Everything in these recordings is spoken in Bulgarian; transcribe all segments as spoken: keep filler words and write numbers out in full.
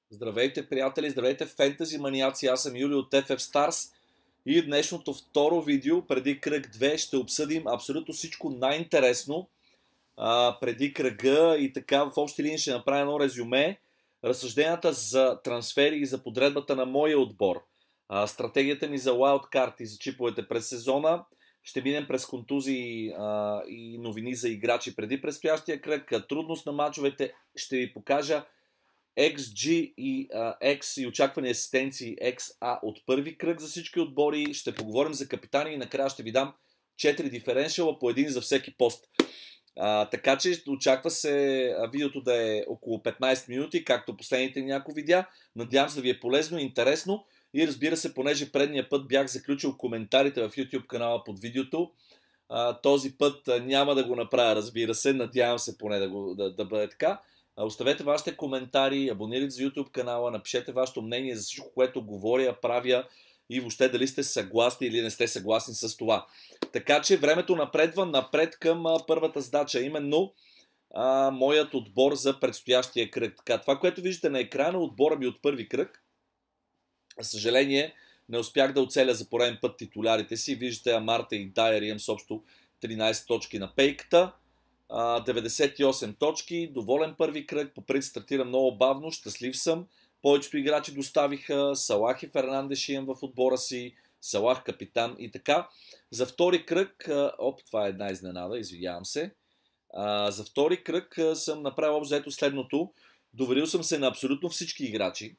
Здравейте, приятели, здравейте, фентези маниаци, аз съм Юли от Еф Еф Stars и днешното второ видео, преди кръг две, ще обсъдим абсолютно всичко най-интересно а, преди кръга и така в общи линии ще направя едно резюме, разсъжденията за трансфери и за подредбата на моя отбор, а, стратегията ми за wildcard и за чиповете през сезона, ще минем през контузии а, и новини за играчи преди предстоящия кръг, трудност на мачовете, ще ви покажа Екс Джи и uh, X и очаквани асистенции Екс А от първи кръг за всички отбори. Ще поговорим за капитани и накрая ще ви дам четири диференшала по един за всеки пост. Uh, така че очаква се видеото да е около петнайсет минути, както последните няколко видеа. Надявам се да ви е полезно и интересно. И разбира се, понеже предния път бях заключил коментарите в YouTube канала под видеото, uh, този път uh, няма да го направя, разбира се. Надявам се поне да, го, да, да бъде така. Оставете вашите коментари, абонирайте за YouTube канала, напишете вашето мнение за всичко, което говоря, правя и въобще дали сте съгласни или не сте съгласни с това. Така че времето напредва напред към а, първата задача, именно а, моят отбор за предстоящия кръг. Така, това, което виждате на екрана, отбора ми от първи кръг. За съжаление, не успях да оцеля за пореден път титулярите си. Виждате Амарта и Дайер, имам с общо тринайсет точки на пейката. деветдесет и осем точки, доволен първи кръг, по принцип стартира много бавно, щастлив съм. Повечето играчи доставиха, Салах и Фернандеш имам в отбора си, Салах капитан и така. За втори кръг, оп, това е една изненада, извинявам се. А, за втори кръг съм направил обзето следното. Доверил съм се на абсолютно всички играчи,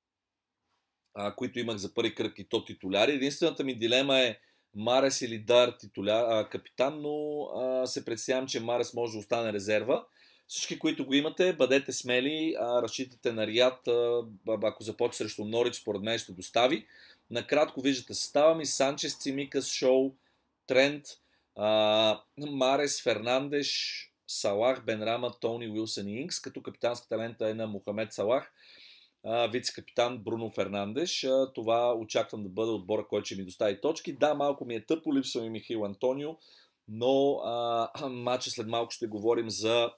а, които имах за първи кръг и то титуляри. Единствената ми дилема е Марес или Дар титуляр, а, капитан, но а, се представям, че Марес може да остане резерва. Всички, които го имате, бъдете смели, а, разчитате на Риад, а, ако започне срещу Норич, според мен ще достави. Накратко виждате състава ми: Санчес, Цимикас, Шоу, Трент, а, Марес, Фернандеш, Салах, Бенрама, Тони, Уилсън и Инкс, като капитанската лента е на Мохамед Салах, вице-капитан Бруно Фернандеш. Това очаквам да бъде отбора, който ще ми достави точки. Да, малко ми е тъпо, липсва ми Михаил Антонио, но а, матча след малко ще говорим за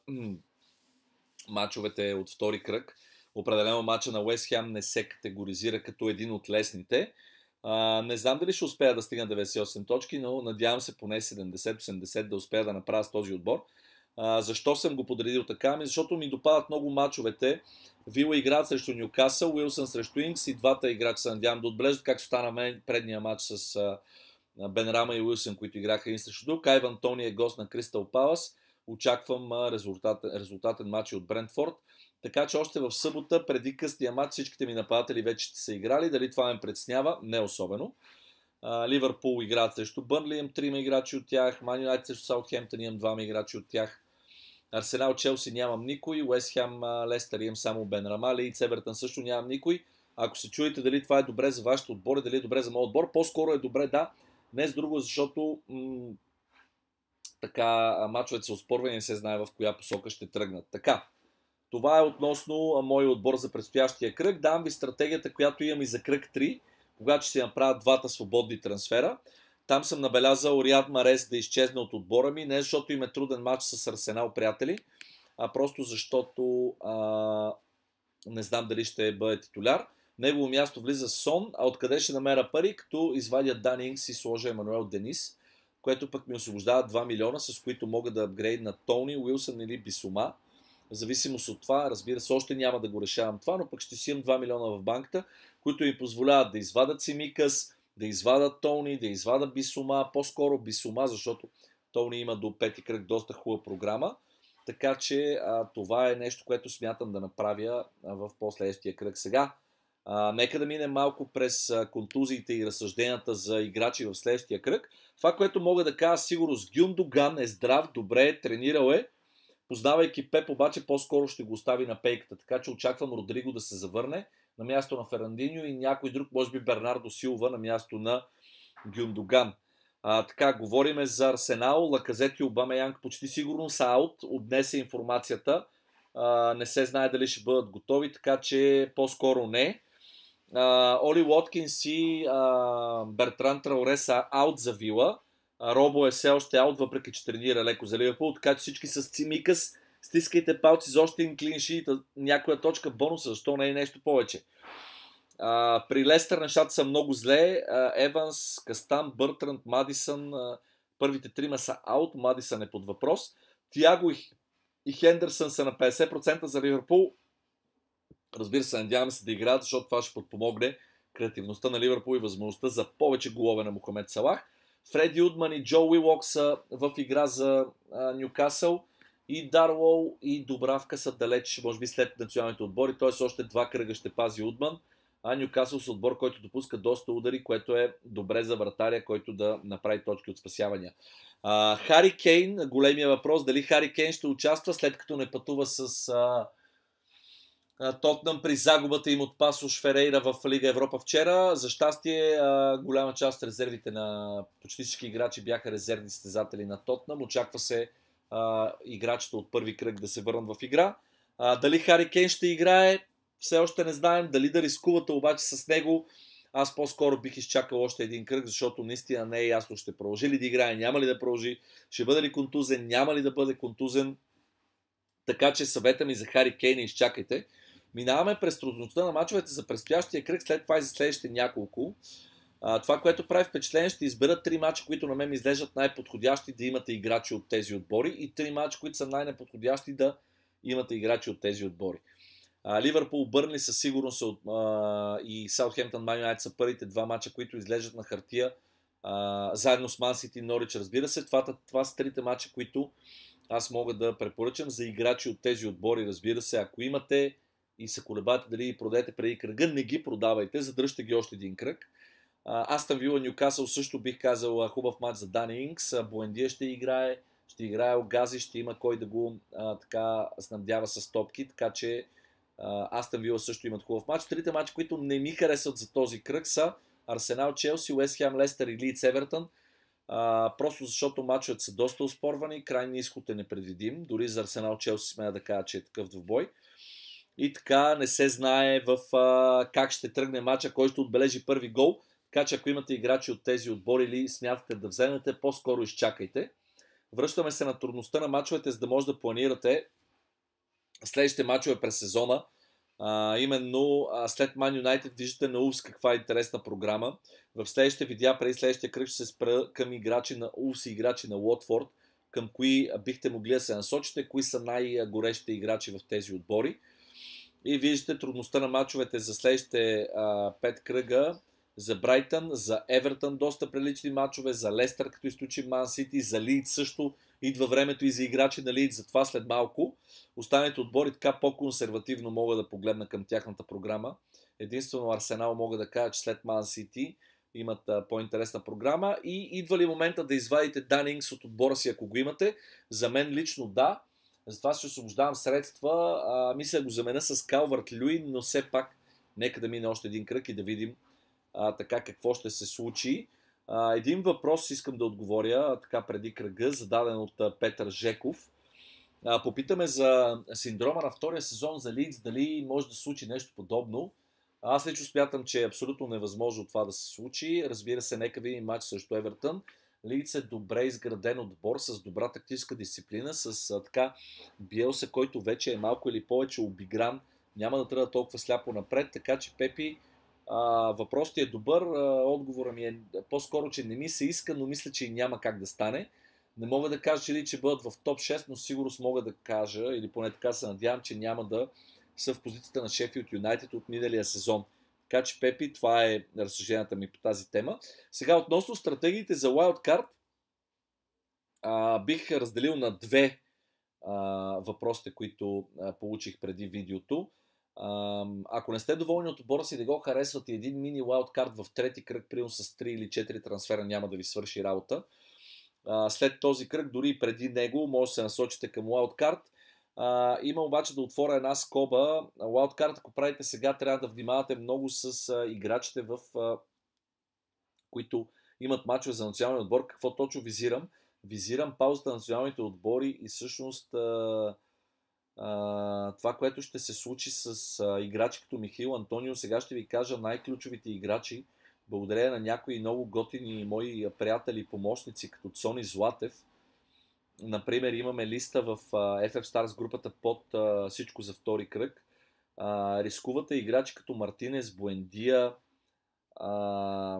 мачовете от втори кръг. Определено матча на Уест Хем не се категоризира като един от лесните. А, не знам дали ще успея да стигна деветдесет и осем точки, но надявам се поне седемдесет-осемдесет да успея да направя с този отбор. А, защо съм го подредил така? Ами защото ми допадат много мачовете. Вила играят срещу Нюкасъл, Уилсън срещу Инкс и двата играча се надявам да отбележат, както стана мен предния матч с а, Бенрама и Уилсън, които играха един срещу друг. Айван Тони е гост на Кристал Палас. Очаквам а, резултатен, резултатен матч от Брентфорд. Така че още в събота, преди късния матч, всичките ми нападатели вече ще са играли. Дали това ме притеснява? Не особено. Ливърпул играят срещу Бърнли, имам трима играчи от тях. Ман Юнайтед срещу Саутхемптън, имам двама играчи от тях. Арсенал, Челси нямам никой, Уест Хем, Лестър имам само Бенрама, Лийдс, Евертън също нямам никой. Ако се чуете дали това е добре за вашето отбор и дали е добре за моят отбор, по-скоро е добре, да. Не с друго, защото м- така мачовете са оспорвани и не се знае в коя посока ще тръгнат. Така, това е относно моят отбор за предстоящия кръг. Давам ви стратегията, която имам и за кръг три, когато ще си направят двата свободни трансфера. Там съм набелязал Риад Марес да изчезне от отбора ми, не защото им е труден матч с Арсенал, приятели, а просто защото а, не знам дали ще бъде титуляр. Негово място влиза Сон, а откъде ще намеря пари, като извадя Дани Инкс и сложа Емануел Денис, което пък ми освобождава два милиона, с които мога да апгрейд на Тони, Уилсън или Бисума. В зависимост от това, разбира се, още няма да го решавам това, но пък ще си имам два милиона в банката, които ми позволяват да извадят Симикас, да извадат Тони, да извадат Бисума, по-скоро Бисума, защото Тони има до пети кръг доста хубава програма. Така че а, това е нещо, което смятам да направя а, в последващия кръг. Сега, а, нека да минем малко през а, контузиите и разсъжденията за играчи в следващия кръг. Това, което мога да кажа сигурно, с Гюндоган е здрав, добре, тренирал е. Познавайки Пеп, обаче по-скоро ще го остави на пейката, така че очаквам Родриго да се завърне на място на Фернандиньо и някой друг, може би Бернардо Силва на място на Гюндоган. А, така, говориме за Арсенал, Лаказет и Обамеянг почти сигурно са аут, от днес е информацията, а, не се знае дали ще бъдат готови, така че по-скоро не. А, Оли Уоткинс и а, Бертран Трауре са аут за Вила, а, Робо е все още аут, въпреки че тренира леко за Ливърпул, така че всички с Цимикас Стискайте палци за още един клиншит, някоя точка бонуса, защо не е нещо повече. А, при Лестър нещата са много зле. А, Еванс, Кастан, Бъртранд, Мадисън, а, първите трима са аут, Мадисън е под въпрос. Тиаго и, и Хендерсън са на петдесет процента за Ливърпул. Разбира се, надяваме се да играят, защото това ще подпомогне креативността на Ливърпул и възможността за повече голове на Мохамед Салах. Фреди Удман и Джо Уилок са в игра за Нюкасъл. И Дарлоу и Дубравка са далеч, може би след националните отбори, т.е. още два кръга ще пази Удман. А Нюкасъл с отбор, който допуска доста удари, което е добре за вратаря, който да направи точки от спасявания. А, Хари Кейн, големия въпрос, дали Хари Кейн ще участва, след като не пътува с а, а, Тотнъм при загубата им от Пасош Ферейра в Лига Европа вчера. За щастие, а, голяма част от резервите на почти всички играчи бяха резервни състезатели на Тотнъм. Очаква се а, играчите от първи кръг да се върнат в игра. А, дали Хари Кейн ще играе, все още не знаем. Дали да рискувате обаче с него, аз по-скоро бих изчакал още един кръг, защото наистина не е ясно ще продължи ли да играе, няма ли да продължи, ще бъде ли контузен, няма ли да бъде контузен. Така че съвета ми за Хари Кейн, изчакайте. Минаваме през трудността на мачовете за предстоящия кръг, след това и за следващите няколко. А, това, което прави впечатление, ще изберат три мача, които на мен ми изглеждат най-подходящи да имате играчи от тези отбори, и три мача, които са най-неподходящи да имате играчи от тези отбори. Ливърпул, Бърнли със сигурност от, а, и Саутхемптън, Ман Юнайтед са първите два мача, които изглеждат на хартия, а, заедно с Ман Сити и Норич, разбира се. Това, това са трите мача, които аз мога да препоръчам за играчи от тези отбори, разбира се. Ако имате и се колебате дали ги продадете преди кръга, не ги продавайте, задръжте ги още един кръг. Астън Вила, Нюкасъл също бих казал хубав матч за Дани Инкс. Буендия ще играе, ще играе Огази, ще има кой да го а, така снабдява с топки, така че Астън Вила също имат хубав матч. Трите матча, които не ми харесват за този кръг, са Арсенал, Челси, Уест Хем, Лестър и Лийдс, Евертън. А, просто защото мачовете са доста оспорвани, крайният изход е непредвидим. Дори за Арсенал, Челси смея да кажа, че е такъв двубой. И така не се знае в а, как ще тръгне матча, кой ще отбележи първи гол. Така че ако имате играчи от тези отбори или смятате да вземете, по-скоро изчакайте. Връщаме се на трудността на мачовете, за да може да планирате следващите мачове през сезона. А, именно а, след Ман Юнайтед виждате на Улфс каква е интересна програма. В следващите видеа, преди следващия кръг, ще се спра към играчи на Улфс и играчи на Уотфорд, към кои бихте могли да се насочите, кои са най-горещите играчи в тези отбори. И виждате трудността на мачовете за следващите а, пет кръга. За Брайтън, за Евертън доста прилични мачове, за Лестър, като изключим Ман Сити, за Лийдс също идва времето и за играчи на Лийдс, затова след малко. Останалите отбори така по-консервативно мога да погледна към тяхната програма. Единствено Арсенал мога да кажа, че след Ман Сити имат а, по-интересна програма. И идва ли момента да извадите Дани Инкс от отбора си, ако го имате? За мен лично да. Затова ще освобождавам средства. А, мисля да го заменя с Калварт Люин, но все пак нека да мине още един кръг и да видим а, така какво ще се случи. А, един въпрос искам да отговоря така преди кръга, зададен от а, Петър Жеков. А, попитаме за синдрома на втория сезон за Лийдс, дали може да се случи нещо подобно. Аз лично смятам, че е абсолютно невъзможно това да се случи. Разбира се, нека видим матч срещу Евертън. Лийдс е добре изграден отбор с добра тактическа дисциплина, с а, така Биелса, който вече е малко или повече обигран, няма да трябва толкова сляпо напред, така че Пепи, а, въпросът е добър, а, отговорът ми е по-скоро, че не ми се иска, но мисля, че и няма как да стане. Не мога да кажа, че, ли, че бъдат в топ шест, но сигурно мога да кажа, или поне така се надявам, че няма да са в позицията на Шефилд Юнайтед от миналия сезон. Така че, Пепи, това е разсъжденията ми по тази тема. Сега, относно стратегиите за Wildcard, а, бих разделил на две а, въпросите, които а, получих преди видеото. А, ако не сте доволни от отбора си да го харесвате, един мини Wildcard в трети кръг, примерно с три или четири трансфера, няма да ви свърши работа. А, след този кръг, дори и преди него, може да се насочите към Wildcard. Uh, има обаче да отворя една скоба. Wildcard, ако правите сега, трябва да внимавате много с uh, играчите, в, uh, които имат мачове за националния отбор. Какво точно визирам? Визирам паузата на националните отбори и всъщност uh, uh, това, което ще се случи с uh, играчи като Михаил Антонио. Сега ще ви кажа най-ключовите играчи, благодарение на някои много готини мои приятели и помощници, като Цони Златев. Например, имаме листа в а, Еф Еф Stars групата под а, всичко за втори кръг. А, рискувате играчи като Мартинес, Буендия, а,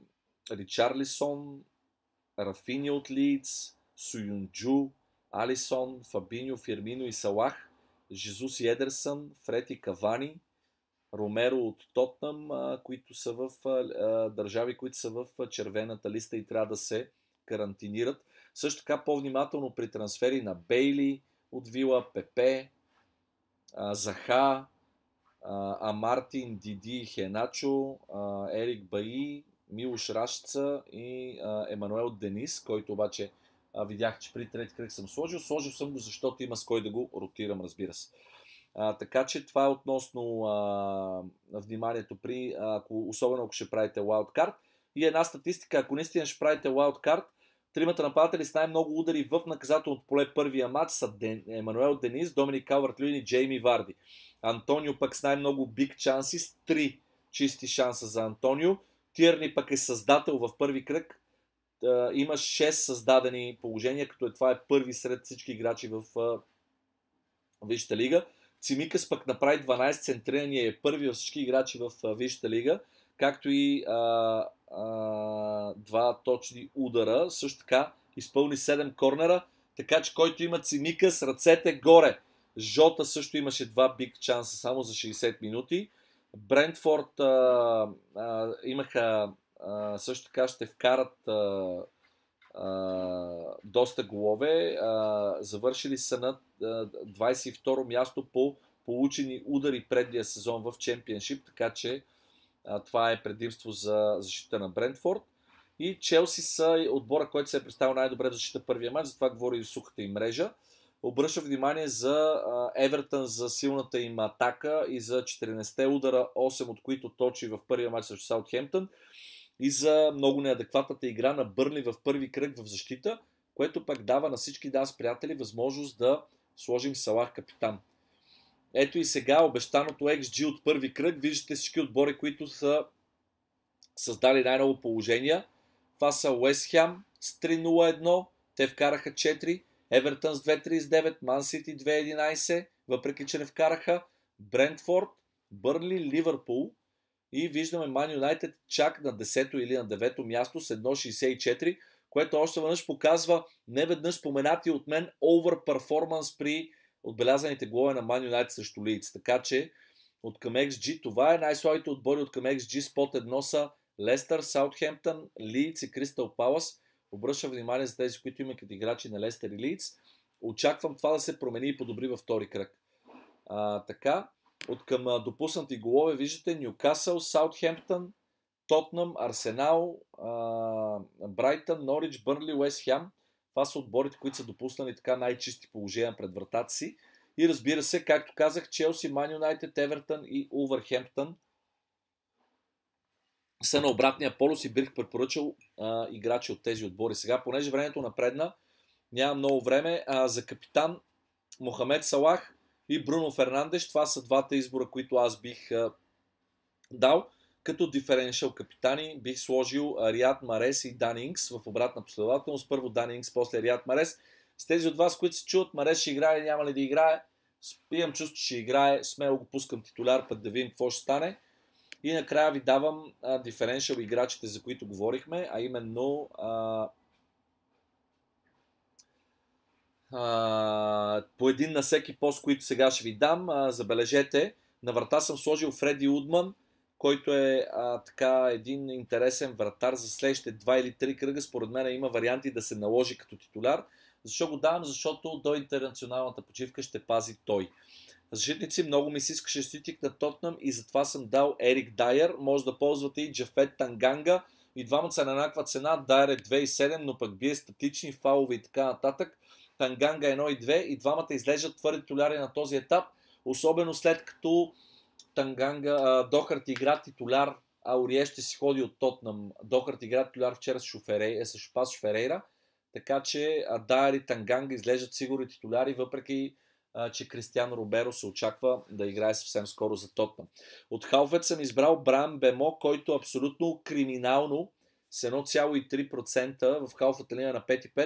Ричарлисон, Рафини от Лийдс, Суюнджу, Алисон, Фабиньо, Фирмино и Салах, Жезус и Едерсън, Фред и Кавани, Ромеро от Тотнам, а, които са в а, а, държави, които са в а, червената листа и трябва да се карантинират. Също така по-внимателно при трансфери на Бейли от Вила, Пепе, а, Заха, а, Амартин, Диди, Хеначо, а, Ерик Баи, Милош Рашца и а, Емануел Денис, който обаче а, видях, че при трети кръг съм сложил. Сложил съм го, защото има с кой да го ротирам, разбира се. А, така че това е относно а, вниманието при, ако, особено ако ще правите wildcard. И една статистика, ако наистина ще правите wildcard, тримата нападатели с най-много удари в наказателното поле първия матч са Ден, Емануел Денис, Доминик Калварт-Люин и Джейми Варди. Антонио пък с най-много биг шанси, с три чисти шанса за Антонио. Тирни пък е създател в първи кръг. Uh, има шест създадени положения, като е, това е първи сред всички играчи в uh, Висшата лига. Цимикас пък направи дванайсет центрирания, е първи във всички играчи в uh, Висшата лига, както и uh, uh, два точни удара. Също така изпълни седем корнера, така че който има Цимикас, ръцете горе. Жота също имаше два биг шанса само за шейсет минути. Брентфорд uh, uh, имаха Uh, също така ще вкарат uh, uh, доста голове. Uh, завършили са на uh, двайсет и второ място по получени удари предния сезон в Чемпионшип, така че uh, това е предимство за защита на Брентфорд. И Челси са отбора, който се е представил най-добре в защита първия матч, затова говори и сухата им мрежа. Обръща внимание за Евертън, за силната им атака и за четиринайсет удара, осем от които точи в първия матч срещу Саутхемптън, и за много неадекватната игра на Бърнли в първи кръг в защита, което пък дава на всички нас, приятели, възможност да сложим Салах капитан. Ето и сега обещаното Екс Джи от първи кръг. Виждате всички отбори, които са създали най-много положения. Това са Уест Хем с три нула едно, те вкараха четири, Евертън с две трийсет и девет, Ман Сити две единайсет, въпреки че не вкараха, Брентфорд, Бърнли, Ливърпул. И виждаме Ман Юнайтед чак на десето или на девето място с едно шейсет и четири, което още веднъж показва неведнъж споменати от мен овър перформанс при отбелязаните голове на Ман Юнайтед срещу Лийдс. Така че от към Екс Джи това е най-слабите отбори от към Екс Джи с под едно са Лестър, Саутхемптън, Лийдс и Кристал Палас. Обръщам внимание за тези, които имат като играчи на Лестър и Лийдс. Очаквам това да се промени и подобри във втори кръг. А, така, от към допуснати голове виждате Нюкасъл, Саутхемптън, Тотнъм, Арсенал, Брайтън, Норич, Бърнли, Уест Хем. Това са отборите, които са допуснали така най-чисти положения пред вратата си. И разбира се, както казах, Челси, Ман Юнайтед, Евертън и Улвърхемптън са на обратния полюс и бих препоръчал а, играчи от тези отбори. Сега, понеже времето напредна, няма много време, а, за капитан Мохамед Салах и Бруно Фернандеш, това са двата избора, които аз бих а, дал. Като диференшъл капитани бих сложил Риад Марес и Дан Инкс в обратна последователност. Първо Дан Инкс, после Риад Марес. С тези от вас, които се чуват, Марес ще играе или няма ли да играе, имам чувство, че ще играе, смело го пускам титуляр, път да видим какво ще стане. И накрая ви давам диференшъл играчите, за които говорихме, а именно а, а, по един на всеки пост, които сега ще ви дам. А, забележете, на врата съм сложил Фреди Удман, който е а, така един интересен вратар за следващите два или три кръга. Според мен има варианти да се наложи като титуляр. Защо го давам? Защото до интернационалната почивка ще пази той. Защитници, много ми се искаше щитик на Тотнъм и затова съм дал Ерик Дайер. Може да ползвате и Джафет Танганга. И двамата са на еднаква цена. Дайер е две и седем, но пък бие статични фалове и така нататък. Танганга едно и две и двамата излежат твърде титуляри на този етап. Особено след като Танганга, Дохарт игра титуляр, а Орие ще си ходи от Тотнъм. Дохарт игра титуляр вчера с Шоферей, с Шопас Ферейра. Така че Дайер и Танганга излежат сигурни титуляри, въпреки че Кристиано Роберо се очаква да играе съвсем скоро за Тотнъм. От халфет съм избрал Бран Бемо, който абсолютно криминално с едно цяло и три процента в халфата линия на пет и пет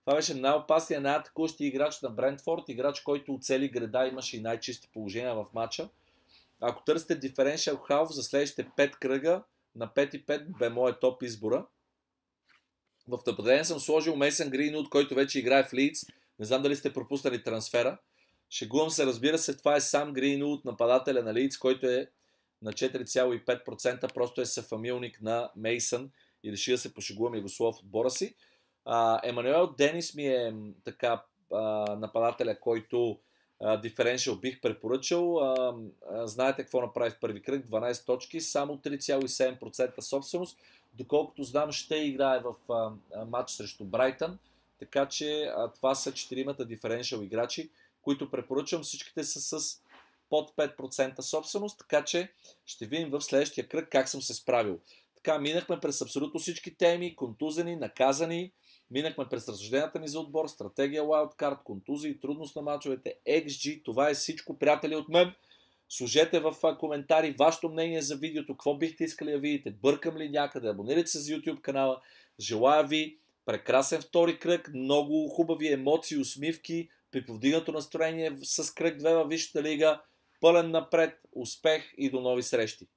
Това беше най-опасният, най-атакуващия играч на Брентфорд, играч, който оцели града, имаше и най-чисти положения в матча. Ако търсите differential half за следващите пет кръга, на пет и пет бе моят топ избора. В нападение съм сложил Мейсън Гринвуд, който вече играе в Лийдс. Не знам дали сте пропуснали трансфера. Шегувам се, разбира се, това е сам Гринвуд, нападателя на Лийдс, който е на четири цяло и пет процента, просто е съфамилник на Мейсън и реши да се пошегувам и го слова в отбора си. А, Емануел Денис ми е така а, нападателя, който диференшъл бих препоръчал. А, а, знаете какво направи в първи кръг, дванайсет точки, само три цяло и седем процента собственост, доколкото знам ще играе в а, а, матч срещу Брайтън, така че а, това са четиримата диференшъл играчи, които препоръчвам, всичките са с под пет процента собственост, така че ще видим в следващия кръг как съм се справил. Така, минахме през абсолютно всички теми, контузени, наказани, минахме през разсъжденията ми за отбор, стратегия, wildcard, контузии, трудност на мачовете, екс джи, това е всичко, приятели от мен. Сложете в коментари вашето мнение за видеото, какво бихте искали да видите, бъркам ли някъде, абонирайте се за YouTube канала. Желая ви прекрасен втори кръг, много хубави емоции, усмивки, при повдигнато настроение с кръг две във Висшата лига. Пълен напред, успех и до нови срещи!